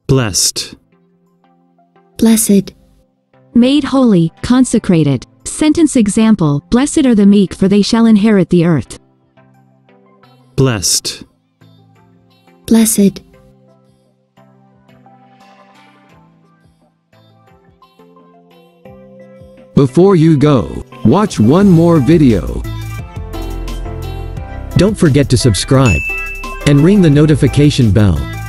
blessed, blessed, Made holy, consecrated. Sentence example, blessed are the meek for they shall inherit the earth. blessed, blessed, Before you go, watch one more video. Don't forget to subscribe and ring the notification bell.